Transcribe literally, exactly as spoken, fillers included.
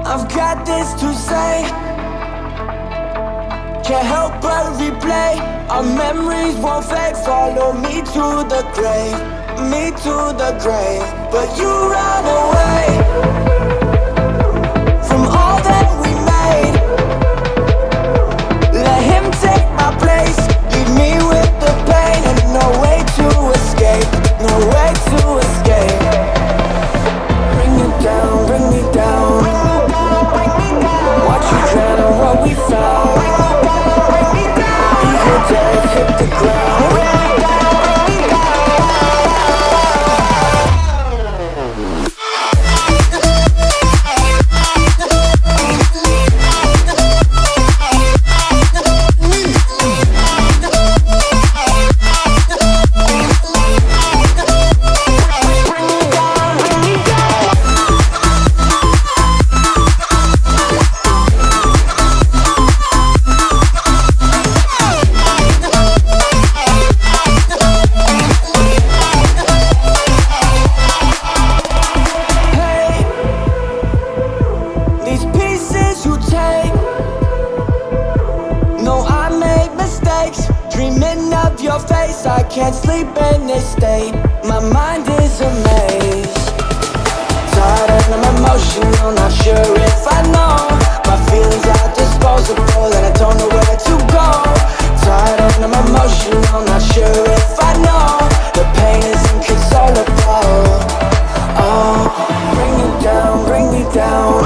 I've got this to say, can't help but replay. Our memories won't fade, follow me to the grave, me to the grave. But you ran away from all that we made. Let him take my place, leave me with the pain, and no way to escape, no way to escape. Bring me down, bring me down, watch you drown on what we found. Eagle death hit the ground. I can't sleep in this state, my mind is a maze. Tired and I'm emotional, not sure if I know. My feelings are disposable and I don't know where to go. Tired and I'm emotional, not sure if I know. The pain is inconsolable. Oh, bring me down, bring me down,